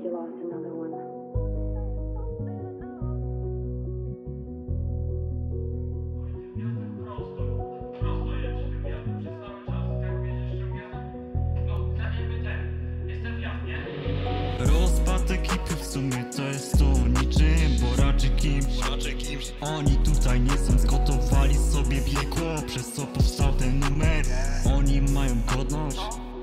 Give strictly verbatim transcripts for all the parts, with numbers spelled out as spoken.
you lost another one. Rozpad ekipy w sumie to jest to niczym, bo raczej kimś, raczej kimś. Oni tutaj nie są, zgotowali sobie piekło, przez co powstał ten numer. Oni mają godność,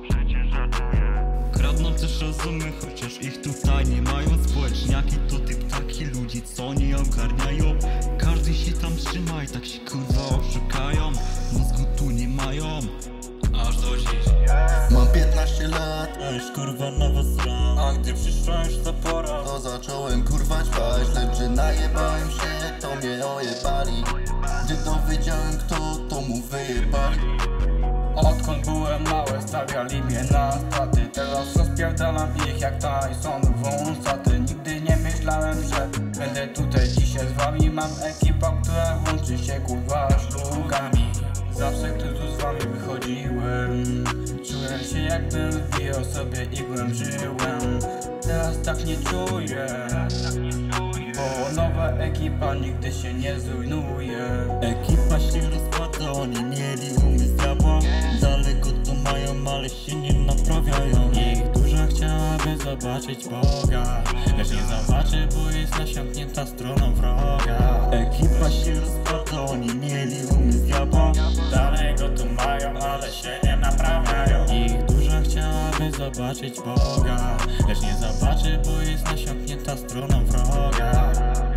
kradną też rozumy, chociaż ich tutaj nie mają. Społeczniaki to typ takich ludzi, co nie ogarniają. Każdy się tam trzyma i tak się kurwa oszukają. Mózgu tu nie mają, aż do dziś. Mam piętnaście lat, A już kurwa nowa sram, a gdy przyszła już ta pora, to zacząłem kurwa ćpać, lecz że najebałem się, to mnie ojebali. Gdy dowiedziałem kto, to mu wyjebali. Odkąd byłem mały, stawiali mnie na straty. Teraz rozpierdalam ich jak Tyson wąsaty. Nigdy nie myślałem, że będę tutaj dzisiaj z wami. Mam ekipę, która łączy się kurwa szlugami. Zawsze gdy tu z wami wychodziłem, czułem się jakbym wbijał sobie igłem żyłem. Teraz tak nie czuję, bo nowa ekipa nigdy się nie zrujnuje. ekipa się rozpada, oni mieli umysł diabła. Daleko to mają, ale się nie naprawiają. Ich dusza chciałaby zobaczyć Boga, lecz nie zobaczy, bo jest nasiąknięta stroną wroga. Ekipa się rozpada, oni mieli umysł diabła. Daleko tu mają, ale się nie naprawiają. Ich dusza chciałaby zobaczyć Boga, lecz nie zobaczy, bo jest nasiąknięta stroną wroga.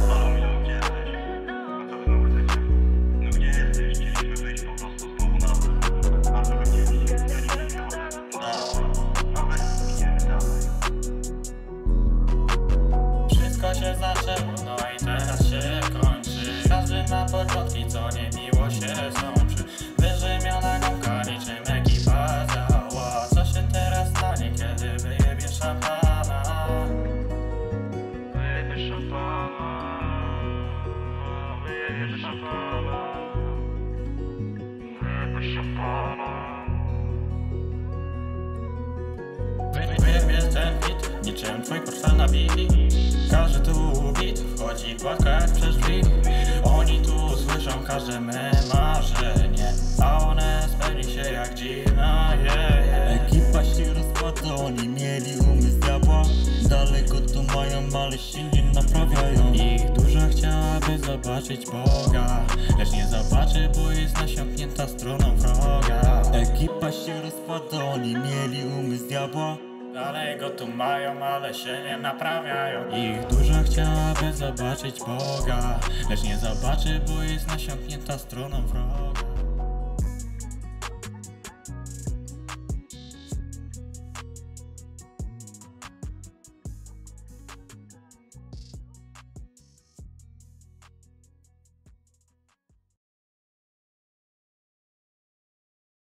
Wszystko się zaczęło, no i teraz się kończy. Każdy ma początki, co niemiło się sączy. Wyżymiona gąbka niczym ekipa działa. Co się teraz stanie, kiedy wyjebie szampana? Wyjebie szampana, wyjebie szampana, wyjebie szampana. Wyjebiesz ten bit, niczym twój portfel na bili. Każdy tu bit wchodzi gładko jak przez drzwi. Oni tu słyszą każde me marzenie, a one spełni się jak dziwna, yeah, yeah. Ekipa się rozpada, oni mieli umysł diabła. Daleko to mają, ale się nie naprawiają. Ich dusza chciałaby zobaczyć Boga, lecz nie zobaczy, bo jest nasiąknięta stroną wroga. Ekipa się rozpada, oni mieli umysł diabła. Daleko tu mają, ale się nie naprawiają. Ich dusza chciałaby zobaczyć Boga, lecz nie zobaczy, bo jest nasiąknięta stroną wroga.